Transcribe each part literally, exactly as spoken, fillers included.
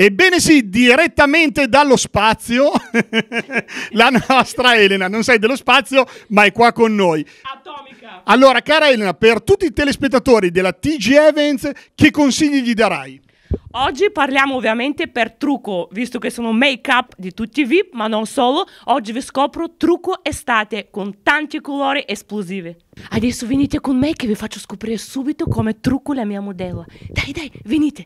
Ebbene sì, direttamente dallo spazio, la nostra Elena, non sei dello spazio, ma è qua con noi. Atomica! Allora, cara Elena, per tutti i telespettatori della T G Events, che consigli gli darai? Oggi parliamo ovviamente per trucco, visto che sono make-up di tutti i V I P, ma non solo. Oggi vi scopro trucco estate con tanti colori esplosivi. Adesso venite con me che vi faccio scoprire subito come trucco la mia modella. Dai, dai, venite!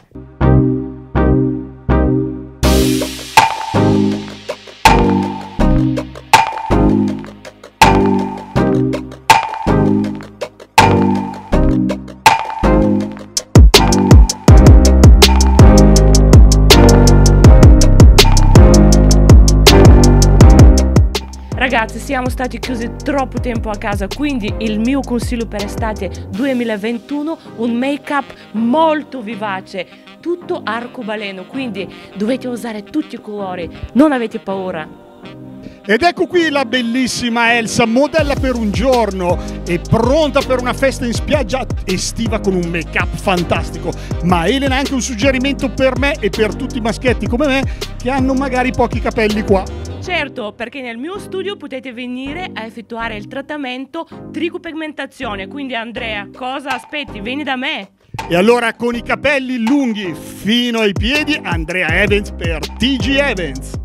Ragazzi, siamo stati chiusi troppo tempo a casa, quindi il mio consiglio per estate duemilaventuno, un make-up molto vivace, tutto arcobaleno, quindi dovete usare tutti i colori, non avete paura. Ed ecco qui la bellissima Elsa, modella per un giorno e pronta per una festa in spiaggia estiva con un make-up fantastico. Ma Elena ha anche un suggerimento per me e per tutti i maschietti come me che hanno magari pochi capelli qua. Certo, perché nel mio studio potete venire a effettuare il trattamento tricopigmentazione, quindi Andrea, cosa aspetti? Vieni da me! E allora con i capelli lunghi fino ai piedi, Andrea Evans per T G Events.